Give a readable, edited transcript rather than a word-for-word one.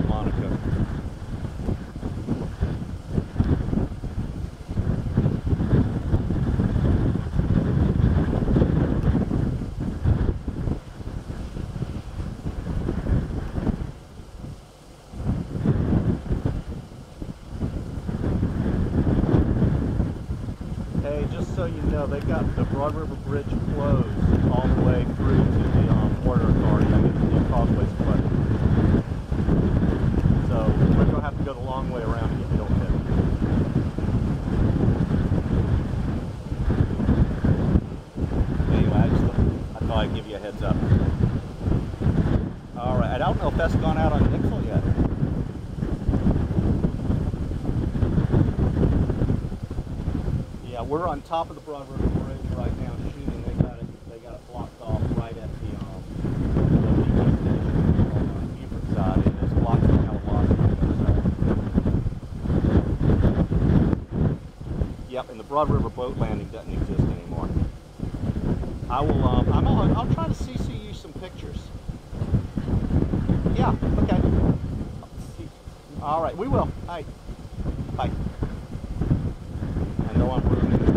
Monica. Hey, just so you know, they got the Broad River Bridge closed all the way through to the Water Authority. I mean, the causeway's closed. So we're going to have to go the long way around to get to Beaufort. Anyway, I thought I'd give you a heads up. All right, I don't know if that's gone out on Nixle yet. Yeah, we're on top of the Broad River Bridge right now shooting. They got it blocked off right at the TV station on the Beaufort side, and it's blocked from Halloween on the other side. Yep, and the Broad River boat landing doesn't exist anymore. I will. I'll try to CC you some pictures. Yeah. Okay. All right. We will. All right. Bye. I know I'm ruining it.